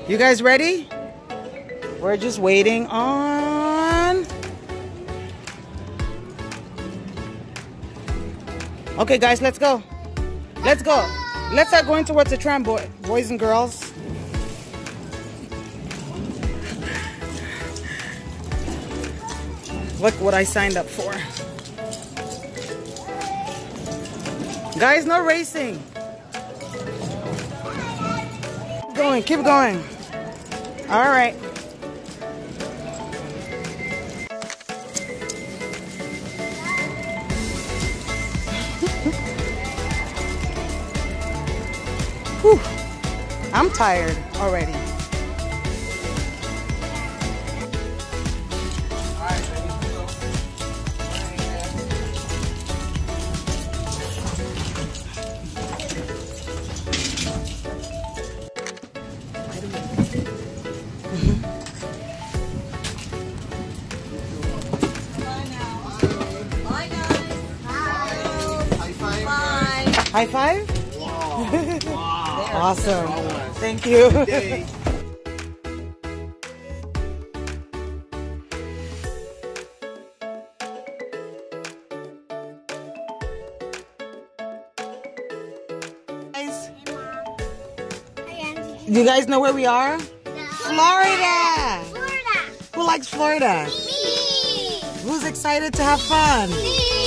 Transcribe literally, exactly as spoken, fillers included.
You guys ready? We're just waiting on... Okay, guys, let's go. Let's go. Let's start going towards the tram, boy, boys and girls. Look what I signed up for. Guys, no racing. Keep going, keep going. All right. Whew. I'm tired already. High five? Wow. Wow. Awesome. Thank you. Guys, do you guys know where we are? No. Florida. Florida. Who likes Florida? Me. Who's excited to have fun? Me.